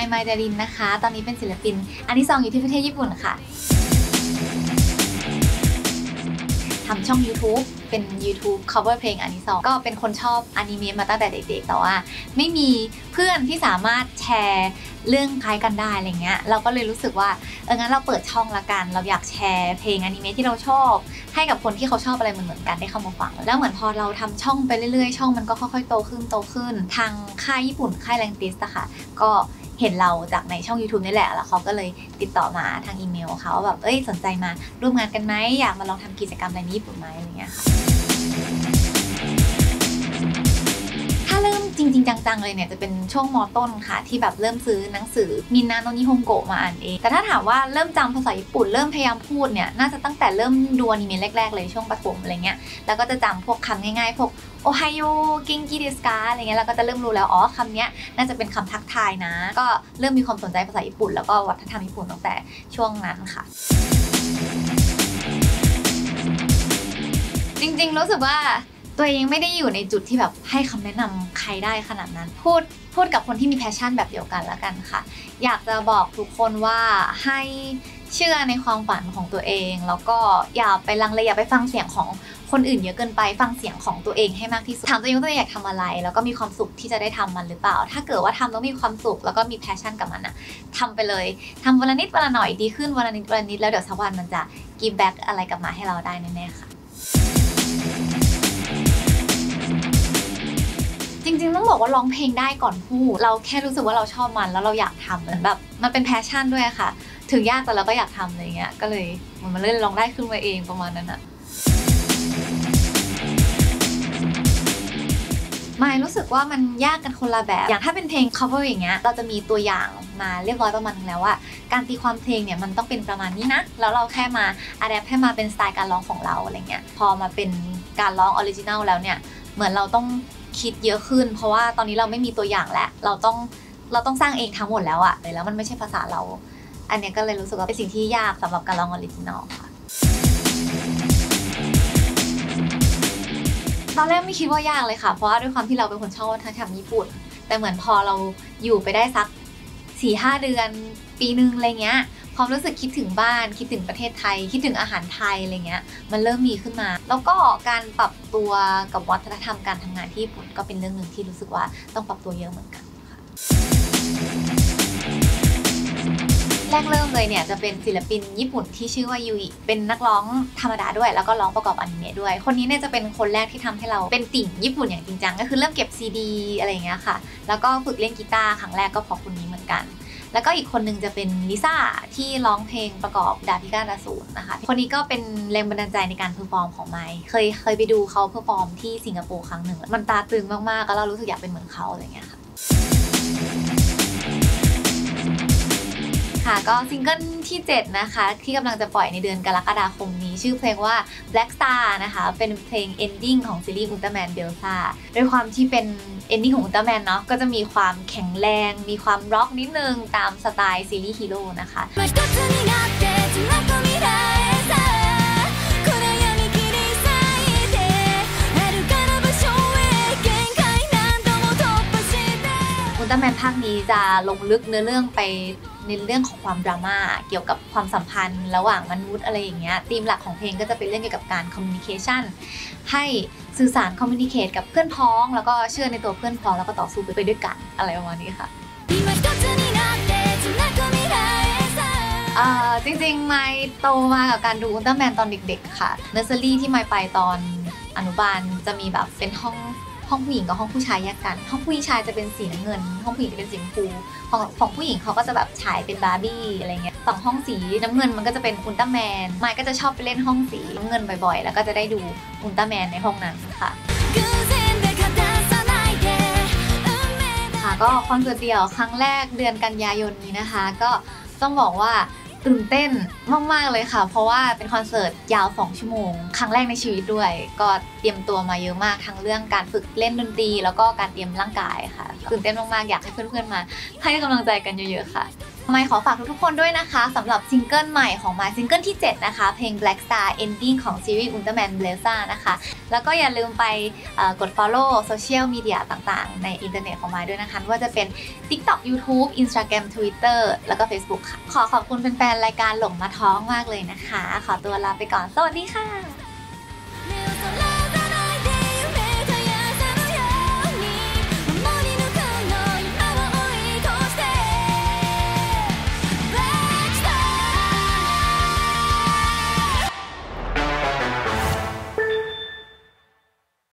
ไมดารินนะคะตอนนี้เป็นศิลปินอันที่2อยู่ที่ประเทศญี่ปุ่นค่ะทำช่อง YouTube เป็น YouTube cover เพลงอันที่2ก็เป็นคนชอบอนิเมะมาตั้งแต่เด็กๆแต่ว่าไม่มีเพื่อนที่สามารถแชร์เรื่องคล้ายกันได้อะไรเงี้ยเราก็เลยรู้สึกว่างั้นเราเปิดช่องละกันเราอยากแชร์เพลงอนิเมะที่เราชอบให้กับคนที่เขาชอบอะไรเหมือนกันได้เข้ามาฟังแล้วเหมือนพอเราทำช่องไปเรื่อยๆช่องมันก็ค่อยๆโตขึ้นทางค่ายญี่ปุ่นค่ายแรงติสอะค่ะก็เห็นเราจากในช่อง YouTube นี่แหละแล้วเขาก็เลยติดต่อมาทางอีเมลเขาแบบสนใจมาร่วมงานกันไหมอยากมาลองทำกิจกรรมอะไรในญี่ปุ่นไหมอะไรเงี้ยค่ะถ้าเริ่มจริงๆจังๆเลยเนี่ยจะเป็นช่วงม.ต้นค่ะที่แบบเริ่มซื้อหนังสือมินนาโนนิฮงโกะมาอ่านเองแต่ถ้าถามว่าเริ่มจำภาษาญี่ปุ่นเริ่มพยายามพูดเนี่ยน่าจะตั้งแต่เริ่มดูอนิเมะแรกๆเลยช่วงประถมอะไรเงี้ยแล้วก็จะจำพวกคำง่ายๆพวกโอไฮโอเกงกิเดสกาอะไรเงี้ยแล้วก็จะเริ่มรู้แล้วคำนี้น่าจะเป็นคำทักทายนะก็เริ่มมีความสนใจภาษาญี่ปุ่นแล้วก็วัฒนธรรมญี่ปุ่นตั้งแต่ช่วงนั้นค่ะจริงๆรู้สึกว่าตัวเองไม่ได้อยู่ในจุดที่แบบให้คำแนะนำใครได้ขนาดนั้นพูดกับคนที่มีแพชชั่นแบบเดียวกันแล้วกันค่ะอยากจะบอกทุกคนว่าให้เชื่อในความฝันของตัวเองแล้วก็อย่าไปลังเลอย่าไปฟังเสียงของคนอื่นเยอะเกินไปฟังเสียงของตัวเองให้มากที่สุดถามตัวเองว่าตัวเองอยากทำอะไรแล้วก็มีความสุขที่จะได้ทำมันหรือเปล่าถ้าเกิดว่าทำแล้วมีความสุขแล้วก็มีแพชชั่นกับมันอะทำไปเลยทำวันละนิดวันละหน่อยดีขึ้นวันละนิดแล้วเดี๋ยวสักวันมันจะgive back อะไรกลับมาให้เราได้แน่ๆค่ะจริงๆต้องบอกว่าร้องเพลงได้ก่อนพูดเราแค่รู้สึกว่าเราชอบมันแล้วเราอยากทำเหมือนแบบมันเป็นแพชชั่นด้วยค่ะถึงยากแต่เราก็อยากทำอะไรเงี้ยก็เลยมันเล่นร้องได้ขึ้นมาเองประมาณนั้นอะไม่รู้สึกว่ามันยากกันคนละแบบอย่างถ้าเป็นเพลง cover อย่างเงี้ยเราจะมีตัวอย่างมาเรียบร้อยประมาณนึงแล้วว่าการตีความเพลงเนี่ยมันต้องเป็นประมาณนี้นะแล้วเราแค่มา adapt ให้มาเป็นสไตล์การร้องของเราอะไรเงี้ยพอมาเป็นการร้องออริจินัลแล้วเนี่ยเหมือนเราต้องคิดเยอะขึ้นเพราะว่าตอนนี้เราไม่มีตัวอย่างแล้วเราต้องสร้างเองทั้งหมดแล้วอะแล้วมันไม่ใช่ภาษาเราอันนี้ก็เลยรู้สึกว่าเป็นสิ่งที่ยากสำหรับการร้องออริจินัลค่ะตอนแรกไม่คิดว่ายากเลยค่ะเพราะว่าด้วยความที่เราเป็นคนชอบวัฒนธรรมญี่ปุ่นแต่เหมือนพอเราอยู่ไปได้สัก 4-5 เดือนปีนึงอะไรเงี้ยความรู้สึกคิดถึงบ้านคิดถึงประเทศไทยคิดถึงอาหารไทยอะไรเงี้ยมันเริ่มมีขึ้นมาแล้วก็การปรับตัวกับวัฒนธรรมการทำงานที่ญี่ปุ่นก็เป็นเรื่องนึงที่รู้สึกว่าต้องปรับตัวเยอะเหมือนกันค่ะแรกเริ่มเลยเนี่ยจะเป็นศิลปินญี่ปุ่นที่ชื่อว่ายูอิเป็นนักร้องธรรมดาด้วยแล้วก็ร้องประกอบอนิเมะด้วยคนนี้เนี่ยจะเป็นคนแรกที่ทำให้เราเป็นติ่งญี่ปุ่นอย่างจริงจังก็คือเริ่มเก็บซีดีอะไรอย่างเงี้ยค่ะแล้วก็ฝึกเล่นกีตาร์ครั้งแรกก็เพราะคนนี้เหมือนกันแล้วก็อีกคนนึงจะเป็นลิซ่าที่ร้องเพลงประกอบดาพิก้าดาศูนย์นะคะคนนี้ก็เป็นแรงบันดาลใจในการเพอร์ฟอร์มของไมค์เคยไปดูเขาเพอร์ฟอร์มที่สิงคโปร์ครั้งหนึ่งมันตาตึงมากๆแล้วเรารู้สึกอยากเป็นเหมือนเขาอะไรอย่างเงี้ยค่ะก็ซิงเกิลที่7นะคะที่กำลังจะปล่อยในเดือนกรกฎาคมนี้ชื่อเพลงว่า Black Star นะคะเป็นเพลง ending ของซีรีส์อุลตร้าแมนเบลซ่าด้วยความที่เป็น ending ของอุลตร้าแมนเนาะก็จะมีความแข็งแรงมีความร็อกนิดนึงตามสไตล์ซีรีส์ฮีโร่นะคะอุลตร้าแมนภาคนี้จะลงลึกเนื้อเรื่องไปในเรื่องของความดราม่าเกี่ยวกับความสัมพันธ์ระหว่างมนุษย์อะไรอย่างเงี้ยธีมหลักของเพลงก็จะเป็นเรื่องเกี่ยวกับการคอมมิวนิเคชันให้สื่อสารคอมมิวนิเคชกับเพื่อนพ้องแล้วก็เชื่อในตัวเพื่อนพ้องแล้วก็ต่อสู้ไปด้วยกันอะไรประมาณนี้ค่ะจริงๆไมค์โตมากับการดูอุลตร้าแมนตอนเด็กๆค่ะเนอร์เซอรี่ที่ไมค์ไปตอนอนุบาลจะมีแบบเป็นห้องผู้หญิงกับห้องผู้ชายแยกกันห้องผู้ชายจะเป็นสีน้ำเงินห้องผู้หญิงจะเป็นสีชมพูของผู้หญิงเขาก็จะแบบฉายเป็นบาร์บี้อะไรเงี้ยฝั่งห้องสีน้ำเงินมันก็จะเป็นอุลตร้าแมนไมค์ก็จะชอบไปเล่นห้องสีน้ำเงินบ่อยๆแล้วก็จะได้ดูอุลตร้าแมนในห้องนั้นค่ะก็คอนเสิร์ตเดี่ยวครั้งแรกเดือนกันยายนนี้นะคะก็ต้องบอกว่าตื่นเต้นมากๆเลยค่ะเพราะว่าเป็นคอนเสิร์ตยาว2 ชั่วโมงครั้งแรกในชีวิตด้วยก็เตรียมตัวมาเยอะมากทั้งเรื่องการฝึกเล่นดนตรีแล้วก็การเตรียมร่างกายค่ะตื่นเต้นมากๆอยากให้เพื่อนๆมาให้กำลังใจกันเยอะๆค่ะเพไม่ขอฝากทุกๆคนด้วยนะคะสำหรับซิงเกิลใหม่ของมาซิงเกิลที่ 7 นะคะเพลง Black Star Ending ของซีรีส์ Ultraman Blazza นะคะแล้วก็อย่าลืมไปกด follow โซเชียลมีเดียต่างๆในอินเทอร์เน็ตของมาด้วยนะคะไม่ว่าจะเป็น TikTok YouTube Instagram Twitter แล้วก็ Facebook ค่ะขอบคุณแฟนๆรายการหลงมาท้องมากเลยนะคะขอตัวลาไปก่อนสวัสดีค่ะ